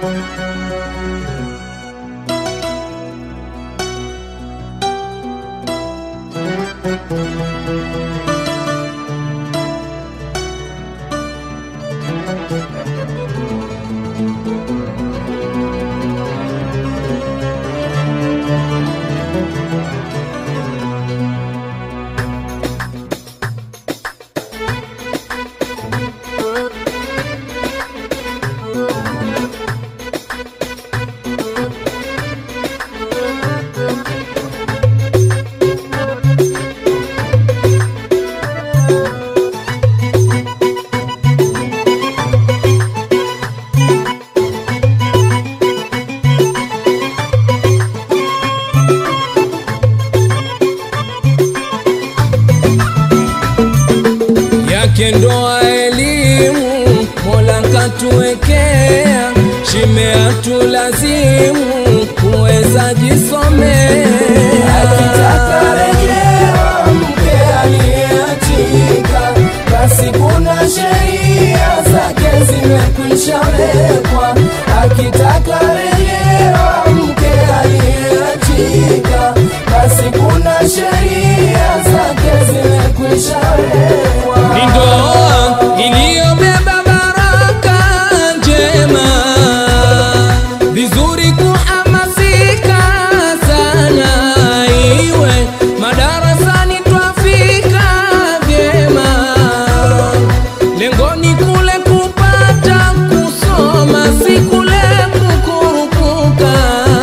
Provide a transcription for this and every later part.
Ndoa elimu Mola katuwekea, shime atulazimu kuweza jisomea. Akitaka rejea mke aliyeachika, basi kuna sheria zake zimekwisha wekwa. Akitaka rejea mke aliyeachika, basi kuna sheria zake zimekwisha wekwa. Ni ndoa iliyobeba baraka njema, vizuri kuhamasika sana, iwe madarasani twafika vyema, lengoni kule kupata kusoma, si kule kukurupuka.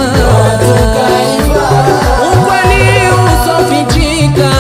Ukweli usofichika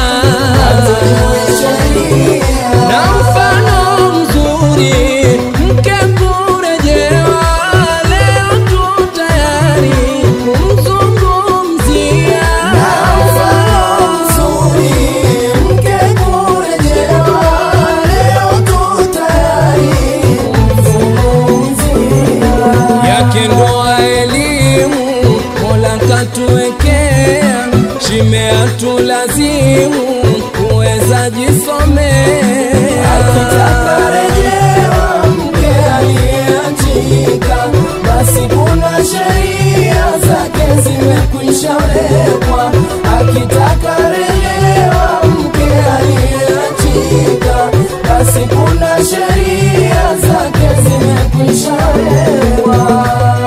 na mfano mzuri, mke kurejewa, leo tu tayari kumzungumzia. Na mfano mzuri, mke kurejewa, leo tu tayari kumzungumzia. Yake ndoa elimu Mola katuwekea, shime atulazimu kuweza jisomea. Akitaka rejewa mke aliyeachika, basi kuna sheria zake zimekwisha wekwa. Akitaka rejewa mke aliyeachika, basi kuna sheria zake zimekwisha wekwa.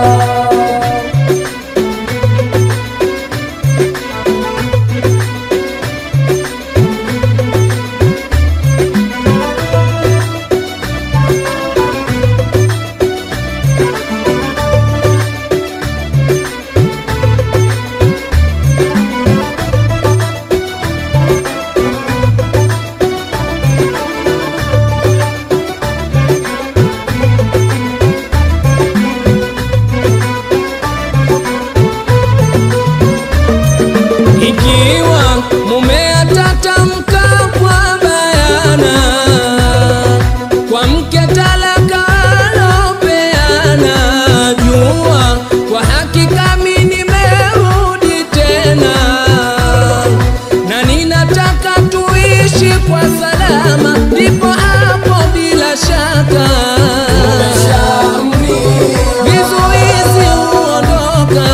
Ikiwa mume atatamka kwa bayana, kwa mke talaka alopeana, jua kwa hakika mimi nimerudi tena, na ninataka tuishi kwa salama, ndipo hapo bila shaka vizuizi huondoka.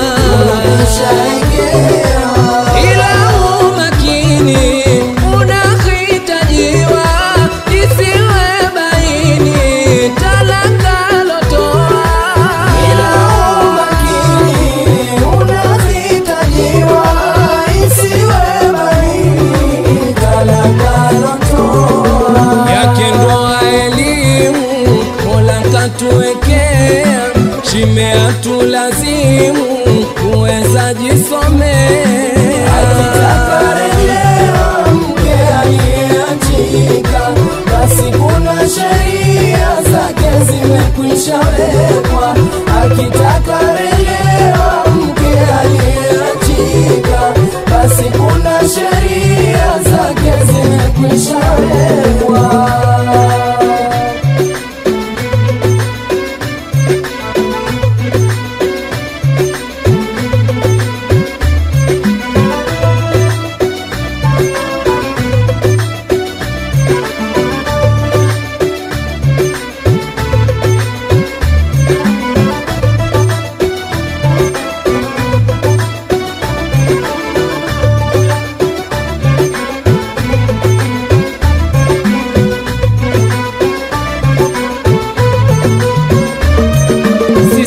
Ila umakini unahitajiwa, isiwe baini talaka lotoa. Ila umakini unahitajiwa, isiwe baini talaka lotoa. Yake ndoa elimu Mola katuwekea, shime atulazimu kuweza jisomea. Akitaka rejewa mke aliyeachika, basi kuna sheria zake zimekwisha wekwa. Akitaka rejewa mke aliyeachika, basi kuna sheria zake zimekwisha wekwa.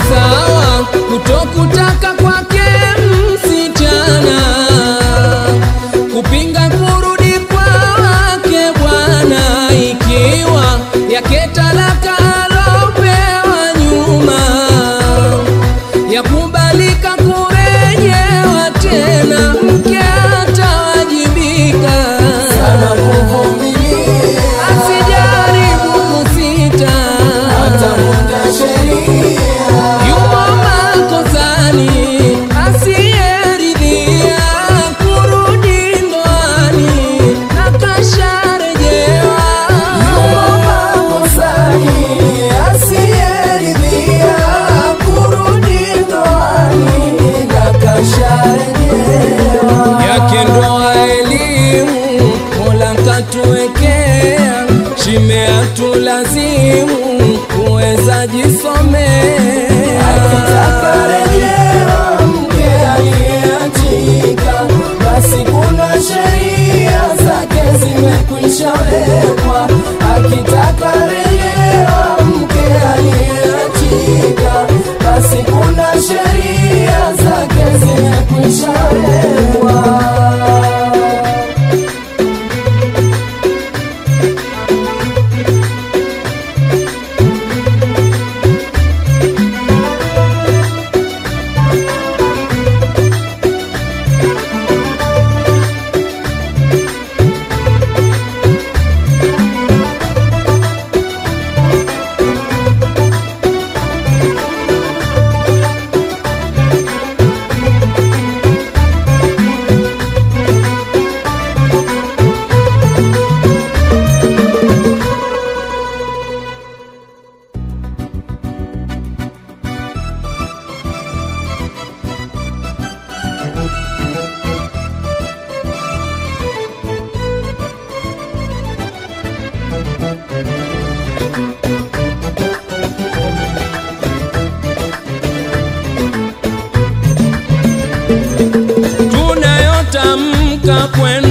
sawa kutokutaka kwake msichana, kupinga kurudi kwake bwana, ikiwa yake talaka alopewa nyuma, yakubalika kurejewa tena, mke atawajibika sana kuvumilia, asijaribu kusita, atamuda sheria, yumo makosani, asiyeridhia kurudi ndoani na kasharejewa. yumo makosani, asiyeridhia kurudi ndoani na kasharejewa. Yake ndoa elimu Mola katuwekea, shime hatulazimu kuweza jisomea. Akitaka rejea mke aliyeachika, basi kuna sheria zake zimekwisha wekwa. Akitaka rejea mke aliyeachika, basi kuna sheria zake zimekwisha wekwa. Tunayotamka kwenu